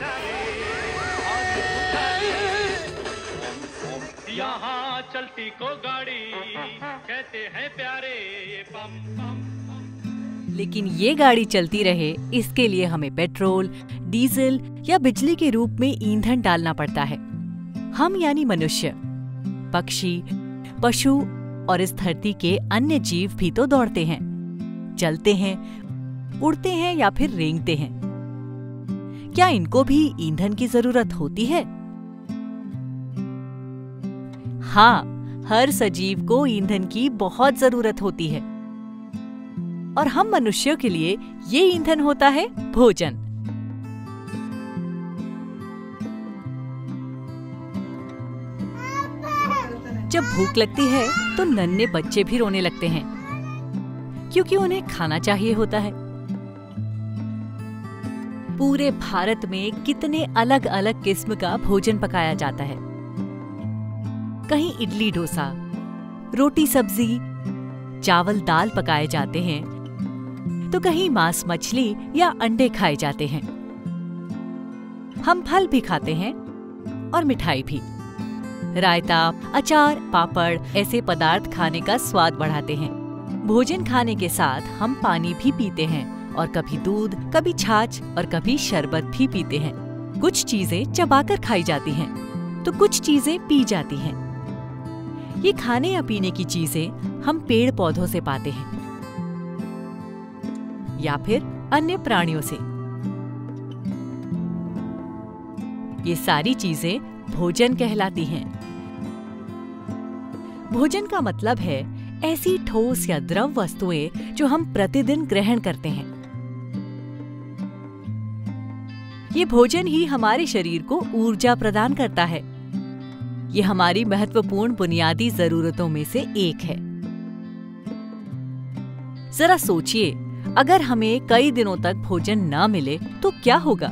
यहाँ चलती को गाड़ी कहते हैं प्यारे पम पम। लेकिन ये गाड़ी चलती रहे इसके लिए हमें पेट्रोल, डीजल या बिजली के रूप में ईंधन डालना पड़ता है। हम यानी मनुष्य, पक्षी, पशु और इस धरती के अन्य जीव भी तो दौड़ते हैं, चलते हैं, उड़ते हैं या फिर रेंगते हैं। क्या इनको भी ईंधन की जरूरत होती है? हाँ, हर सजीव को ईंधन की बहुत जरूरत होती है और हम मनुष्यों के लिए ये ईंधन होता है भोजन। जब भूख लगती है तो नन्हे बच्चे भी रोने लगते हैं क्योंकि उन्हें खाना चाहिए होता है। पूरे भारत में कितने अलग अलग किस्म का भोजन पकाया जाता है। कहीं इडली डोसा, रोटी सब्जी, चावल दाल पकाए जाते हैं तो कहीं मांस मछली या अंडे खाए जाते हैं। हम फल भी खाते हैं और मिठाई भी। रायता, अचार, पापड़ ऐसे पदार्थ खाने का स्वाद बढ़ाते हैं। भोजन खाने के साथ हम पानी भी पीते हैं और कभी दूध, कभी छाछ और कभी शरबत भी पीते हैं। कुछ चीजें चबाकर खाई जाती हैं तो कुछ चीजें पी जाती हैं। ये खाने या पीने की चीजें हम पेड़ पौधों से पाते हैं या फिर अन्य प्राणियों से। ये सारी चीजें भोजन कहलाती हैं। भोजन का मतलब है ऐसी ठोस या द्रव वस्तुएं जो हम प्रतिदिन ग्रहण करते हैं। ये भोजन ही हमारे शरीर को ऊर्जा प्रदान करता है। ये हमारी महत्वपूर्ण बुनियादी जरूरतों में से एक है। जरा सोचिए, अगर हमें कई दिनों तक भोजन न मिले तो क्या होगा?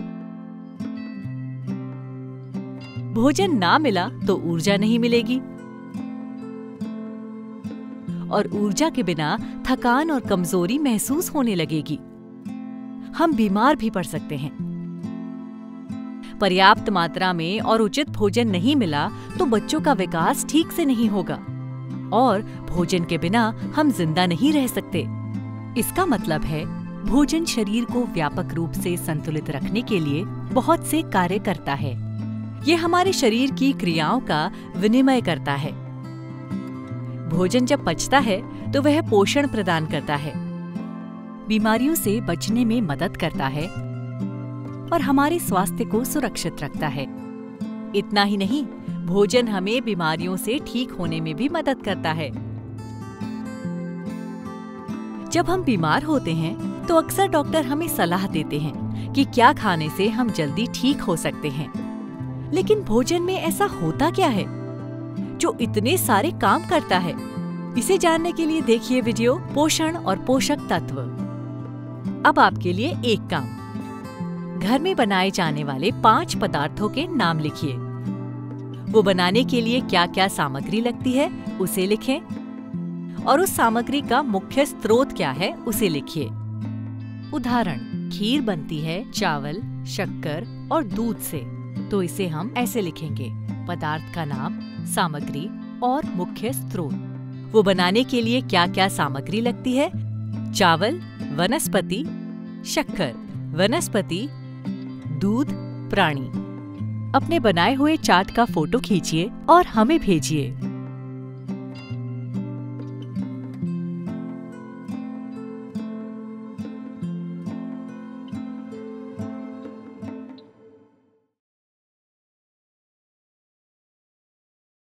भोजन ना मिला तो ऊर्जा नहीं मिलेगी और ऊर्जा के बिना थकान और कमजोरी महसूस होने लगेगी। हम बीमार भी पड़ सकते हैं। पर्याप्त मात्रा में और उचित भोजन नहीं मिला तो बच्चों का विकास ठीक से नहीं होगा और भोजन के बिना हम जिंदा नहीं रह सकते। इसका मतलब है भोजन शरीर को व्यापक रूप से संतुलित रखने के लिए बहुत से कार्य करता है। ये हमारे शरीर की क्रियाओं का विनिमय करता है। भोजन जब पचता है तो वह पोषण प्रदान करता है, बीमारियों से बचने में मदद करता है और हमारे स्वास्थ्य को सुरक्षित रखता है। इतना ही नहीं, भोजन हमें बीमारियों से ठीक होने में भी मदद करता है। जब हम बीमार होते हैं तो अक्सर डॉक्टर हमें सलाह देते हैं कि क्या खाने से हम जल्दी ठीक हो सकते हैं। लेकिन भोजन में ऐसा होता क्या है जो इतने सारे काम करता है? इसे जानने के लिए देखिए वीडियो पोषण और पोषक तत्व। अब आपके लिए एक काम, घर में बनाए जाने वाले 5 पदार्थों के नाम लिखिए। वो बनाने के लिए क्या क्या सामग्री लगती है उसे लिखें और उस सामग्री का मुख्य स्रोत क्या है उसे लिखिए। उदाहरण, खीर बनती है चावल, शक्कर और दूध से, तो इसे हम ऐसे लिखेंगे: पदार्थ का नाम, सामग्री और मुख्य स्रोत। वो बनाने के लिए क्या क्या सामग्री लगती है? चावल, वनस्पति, शक्कर, वनस्पति, दूध, प्राणी। अपने बनाए हुए चार्ट का फोटो खींचिए और हमें भेजिए।